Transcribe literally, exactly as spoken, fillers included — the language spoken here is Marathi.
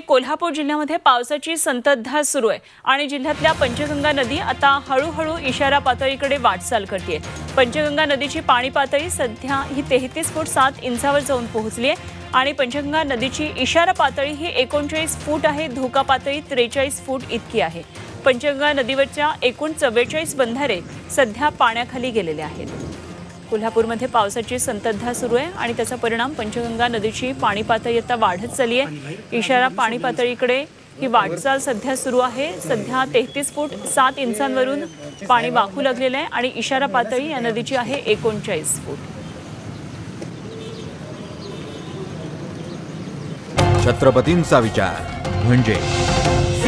कोल्हापूर जिल्ह्यामध्ये पावसाची संततधार सुरू आहे आणि जिल्ह्यातल्या पंचगंगा नदी आता हळूहळू इशारा पातळीकडे वाटचाल करते। पंचगंगा नदीची पाणी पातळी सध्या ही तेहतीस फूट सात इंचावर जाऊन पोहोचली आहे आणि पंचगंगा नदीची इशारा पातळी ही एकोणचाळीस फूट आहे। धोका पातळी त्रेचाळीस फूट इतकी आहे। पंचगंगा नदीवरच्या एकूण चव्वेचाळीस बंधारे सध्या पाण्याखाली गेलेले आहेत। कोल्हापूरमध्ये पावसाची संततधार सुरू आहे आणि त्याचा परिणाम पंचगंगा नदीची पाणी पातळी आता वाढत चालली आहे। इशारा पाणी पातळीकडे ही वाटचाल सध्या सुरू आहे। सध्या तेहतीस फूट सात इंचांवरून पाणी वाहू लागलेलं आहे आणि इशारा पातळी या नदीची आहे एकोणचाळीस फूट। छत्रपतींचा विचार म्हणजे